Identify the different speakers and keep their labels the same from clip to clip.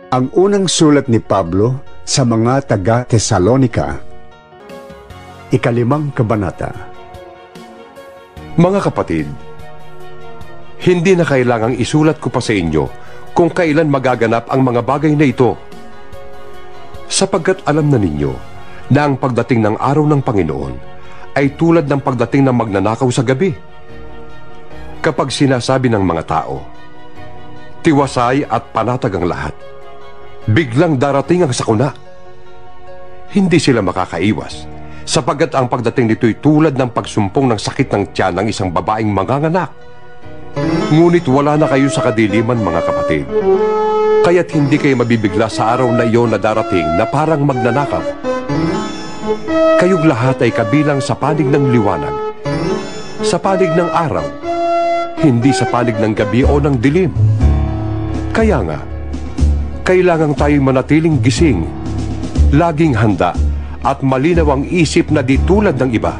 Speaker 1: Ang unang sulat ni Pablo sa mga taga-Tesalonika, 5 kabanata.
Speaker 2: Mga kapatid, hindi na kailangang isulat ko pa sa inyo kung kailan magaganap ang mga bagay na ito, sapagkat alam na ninyo na ang pagdating ng araw ng Panginoon ay tulad ng pagdating ng magnanakaw sa gabi. Kapag sinasabi ng mga tao, tiwasay at panatag ang lahat, biglang darating ang sakuna. Hindi sila makakaiwas, sapagkat ang pagdating nito'y tulad ng pagsumpong ng sakit ng tiyan ng isang babaeng manganganak. Ngunit wala na kayo sa kadiliman, mga kapatid, kaya't hindi kayo mabibigla sa araw na iyon na darating na parang magnanakaw. Kayong lahat ay kabilang sa panig ng liwanag, sa panig ng araw, hindi sa panig ng gabi o ng dilim. Kaya nga, kailangan tayong manatiling gising, laging handa at malinaw ang isip na di tulad ng iba.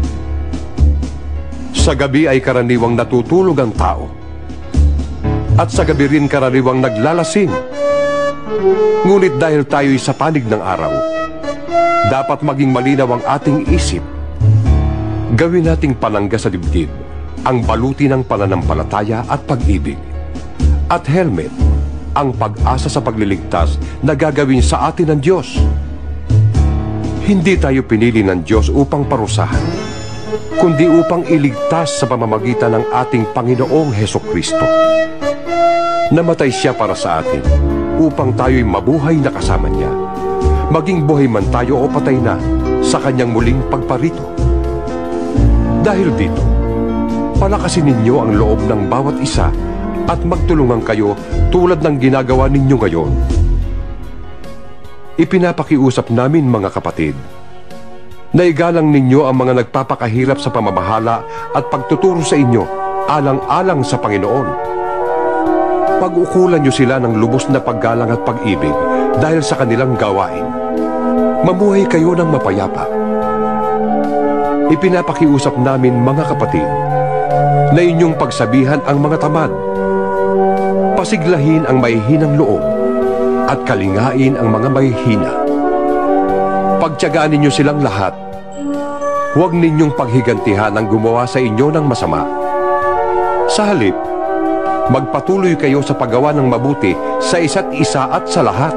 Speaker 2: Sa gabi ay karaniwang natutulog ang tao, at sa gabi rin karaniwang naglalasing. Ngunit dahil tayo'y sa panig ng araw, dapat maging malinaw ang ating isip. Gawin nating palangga sa dibdib ang baluti ng pananampalataya at pag-ibig, at helmet ang pag-asa sa pagliligtas na gagawin sa atin ng Diyos. Hindi tayo pinili ng Diyos upang parusahan, kundi upang iligtas sa pamamagitan ng ating Panginoong Hesukristo. Namatay siya para sa atin, upang tayo'y mabuhay na kasama niya, maging buhay man tayo o patay na sa kanyang muling pagparito. Dahil dito, palakasin ninyo ang loob ng bawat isa at magtulungan kayo tulad ng ginagawa ninyo ngayon. Ipinapakiusap namin, mga kapatid, na igalang ninyo ang mga nagpapakahirap sa pamamahala at pagtuturo sa inyo alang-alang sa Panginoon. Pag-ukulan nyo sila ng lubos na paggalang at pag-ibig dahil sa kanilang gawain. Mamuhay kayo ng mapayapa. Ipinapakiusap namin, mga kapatid, na inyong pagsabihan ang mga tamad, pasiglahin ang mahihinang loob, at kalingain ang mga mahihina. Pagtiyagaan ninyo silang lahat. Huwag ninyong paghigantihan ang gumawa sa inyo ng masama. Sa halip, magpatuloy kayo sa paggawa ng mabuti sa isa't isa at sa lahat.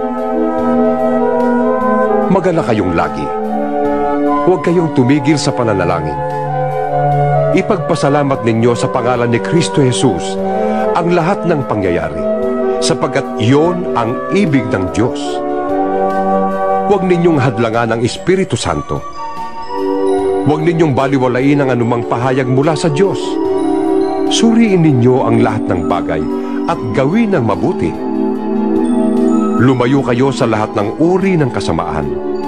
Speaker 2: Magala kayong lagi. Huwag kayong tumigil sa pananalangin. Ipagpasalamat ninyo sa pangalan ni Kristo Jesus ang lahat ng pangyayari, sapagkat iyon ang ibig ng Diyos. Huwag ninyong hadlangan ang Espiritu Santo. Huwag ninyong baliwalain ang anumang pahayag mula sa Diyos. Suriin ninyo ang lahat ng bagay at gawin ang mabuti. Lumayo kayo sa lahat ng uri ng kasamaan.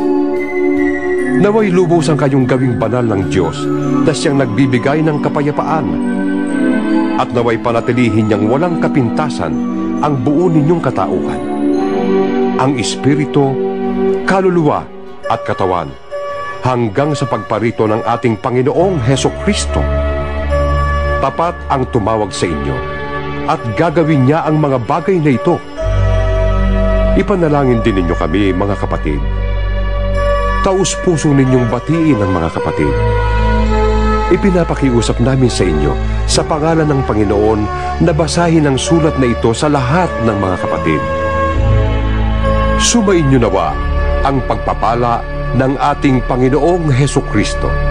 Speaker 2: Naway lubusan kayong gawing banal ng Diyos na siyang nagbibigay ng kapayapaan, at naway panatilihin niyang walang kapintasan ang buo ninyong katauhan, ang espiritu, kaluluwa at katawan, hanggang sa pagparito ng ating Panginoong Hesukristo. Tapat ang tumawag sa inyo, at gagawin niya ang mga bagay na ito. Ipanalangin din ninyo kami, mga kapatid. Taus-puso ninyong batiin ang mga kapatid. Ipinapakiusap namin sa inyo sa pangalan ng Panginoon na basahin ang sulat na ito sa lahat ng mga kapatid. Sumainyo nawa ang pagpapala ng ating Panginoong Hesukristo